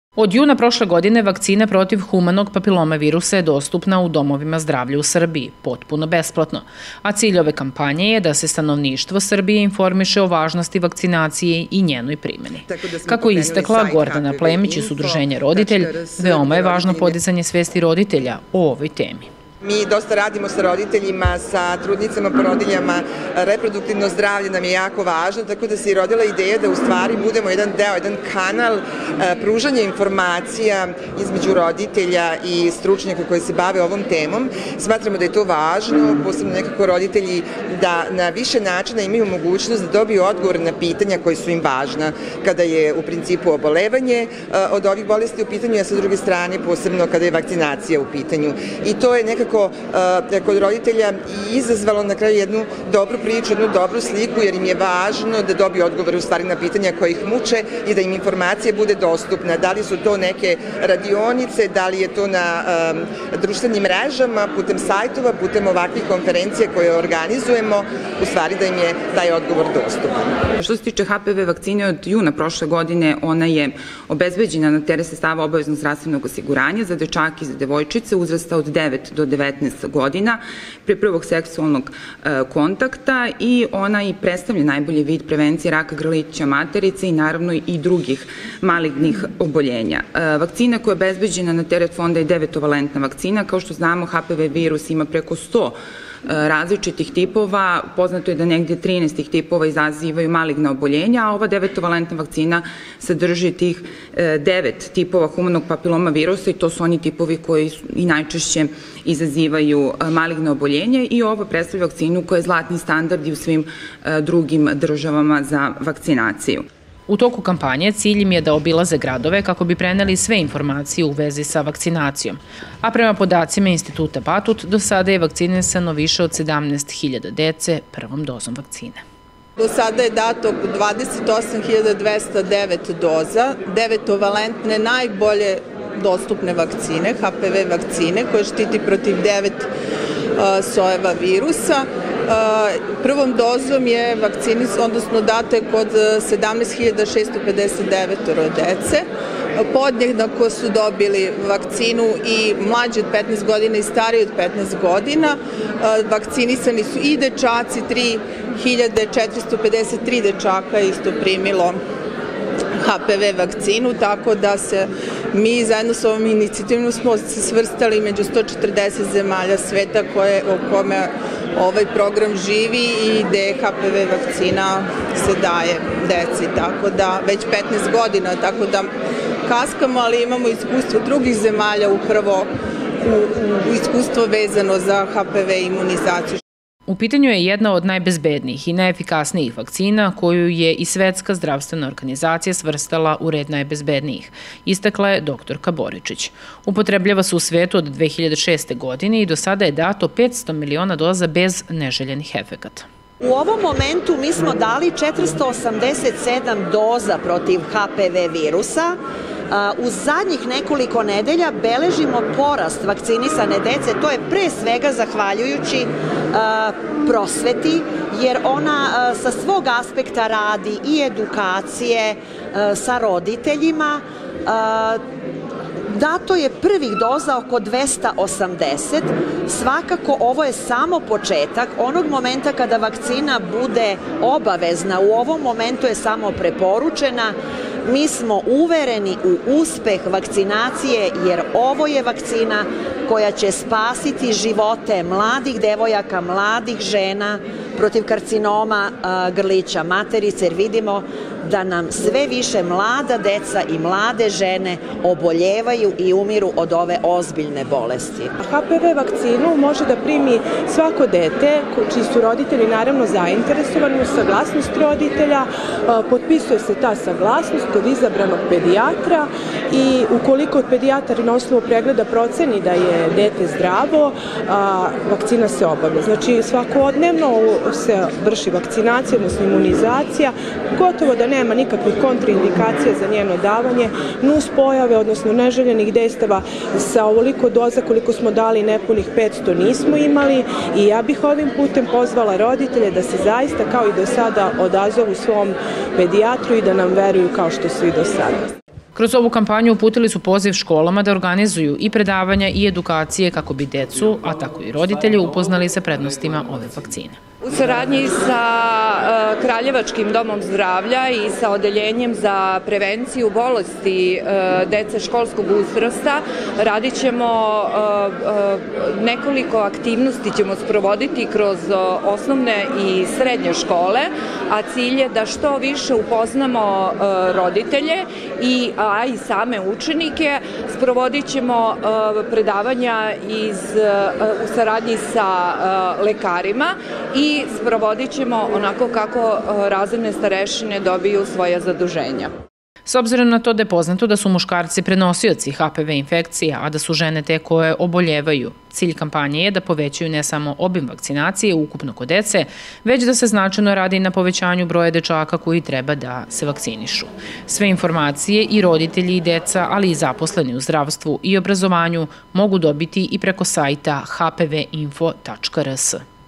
Od juna prošle godine vakcina protiv humanog papiloma virusa je dostupna u domovima zdravlja u Srbiji, potpuno besplatno, a cilj ove kampanje je da se stanovništvo Srbije informiše o važnosti vakcinacije i njenoj primjeni. Kako je istakla Gordana Plemić iz Udruženja Roditelj, veoma je važno podizanje svesti roditelja o ovoj temi. Mi dosta radimo sa roditeljima, sa trudnicama, porodiljama, reproduktivno zdravlje nam je jako važno, tako da se i rodila ideja da u stvari budemo jedan deo, jedan kanal pružanja informacija između roditelja i stručnjaka koji se bave ovom temom. Smatramo da je to važno, posebno nekako roditelji da na više načina imaju mogućnost da dobiju odgovor na pitanja koji su im važna kada je u principu obolevanje od ovih bolesti u pitanju, a sa druge strane posebno kada je vakcinacija u pitanju. I to je nekako kod roditelja izazvalo na kraju jednu dobru priču, jednu dobru sliku, jer im je važno da dobiju odgovore u stvari na pitanja koje ih muče i da im informacija bude dostupna. Da li su to neke radionice, da li je to na društvenim mrežama, putem sajtova, putem ovakvih konferencija koje organizujemo, u stvari da im je taj odgovor dostupan. Što se tiče HPV vakcine, od juna prošle godine ona je obezbeđena na teret sredstava obaveznog zdravstvenog osiguranja za dečake i za devojčice uzrasta od 9 do 19 godina pre prvog seksualnog kontakta i ona i predstavlja najbolji vid prevencije raka grlića materice i naravno i drugih malignih oboljenja. Vakcina koja je obezbeđena na teret fonda je 9-valentna vakcina. Kao što znamo, HPV virus ima preko 100 različitih tipova. Poznato je da negdje 13 tipova izazivaju maligna oboljenja, a ova 9-valentna vakcina sadrži tih 9 tipova humanog papiloma virusa i to su oni tipovi koji i najčešće izazivaju maligna oboljenja i ovo predstavlja vakcinu koja je zlatni standard i u svim drugim državama za vakcinaciju. U toku kampanje cilj im je da obilaze gradove kako bi preneli sve informacije u vezi sa vakcinacijom. A prema podacima Instituta Batut, do sada je vakcinisano više od 17.000 dece prvom dozom vakcine. Do sada je dato 28.209 doza, 9-valentne najbolje dostupne vakcine, HPV vakcine, koje štiti protiv 9 sojeva virusa. Prvom dozom je odnosno dato je kod 17.659 dece. Podjednako su dobili vakcinu i mlađi od 15 godina i stariji od 15 godina. Vakcinisani su i dečaci, 3.453 dečaka je isto primilo HPV vakcinu, tako da se mi zajedno s ovom inicijativom smo se svrstali među 140 zemalja sveta o kome ovaj program živi i gde HPV vakcina se daje deci, tako da već 15 godina, tako da kaskamo, ali imamo iskustvo drugih zemalja upravo u iskustvo vezano za HPV imunizaciju. U pitanju je jedna od najbezbednijih i najefikasnijih vakcina koju je i Svetska zdravstvena organizacija svrstala u red najbezbednijih, istakla je doktorka Boričić. Upotrebljava se u svetu od 2006. godine i do sada je dato 500 miliona doza bez neželjenih efekata. U ovom momentu mi smo dali 487 doza protiv HPV virusa. U zadnjih nekoliko nedelja beležimo porast vakcinisane dece, to je pre svega zahvaljujući prosveti, jer ona sa svog aspekta radi i edukacije sa roditeljima. Dato je prvih doza oko 280, svakako ovo je samo početak, onog momenta kada vakcina bude obavezna, u ovom momentu je samo preporučena. Mi smo uvereni u uspeh vakcinacije jer ovo je vakcina koja će spasiti živote mladih devojaka, mladih žena protiv karcinoma grlića materice, jer vidimo da nam sve više mlada deca i mlade žene oboljevaju i umiru od ove ozbiljne bolesti. HPV vakcinu može da primi svako dete čiji su roditelji naravno zainteresovani uz saglasnost roditelja, potpisuje se ta saglasnost kod izabranog pedijatra i ukoliko pedijatar na osnovu pregleda proceni da je dete zdravo, vakcina se obavlja. Znači svakodnevno se vrši vakcinacija, odnosno imunizacija, gotovo da nema nikakvih kontraindikacija za njeno davanje, nuspojave, odnosno neželjenih dejstava sa ovoliko doza koliko smo dali nepunih 500 nismo imali i ja bih ovim putem pozvala roditelje da se zaista kao i do sada odazovu svom pedijatru i da nam veruju kao što su i do sada. Kroz ovu kampanju uputili su poziv školama da organizuju i predavanja i edukacije kako bi decu, a tako i roditelji, upoznali sa prednostima ove vakcine. U saradnji sa Kraljevačkim domom zdravlja i sa Odeljenjem za prevenciju bolesti dece školskog uzrasta radit ćemo nekoliko aktivnosti ćemo sprovoditi kroz osnovne i srednje škole, a cilj je da što više upoznamo roditelje a i same učenike. Sprovodit ćemo predavanja u saradnji sa lekarima i sprovodit ćemo onako kako razredne starešine dobiju svoja zaduženja. S obzirom na to da je poznato da su muškarci prenosioci HPV infekcija, a da su žene te koje oboljevaju, cilj kampanje je da povećaju ne samo obim vakcinacije ukupno kod dece, već da se značajno radi na povećanju broja dečaka koji treba da se vakcinišu. Sve informacije i roditelji i deca, ali i zaposleni u zdravstvu i obrazovanju mogu dobiti i preko sajta hpvinfo.rs.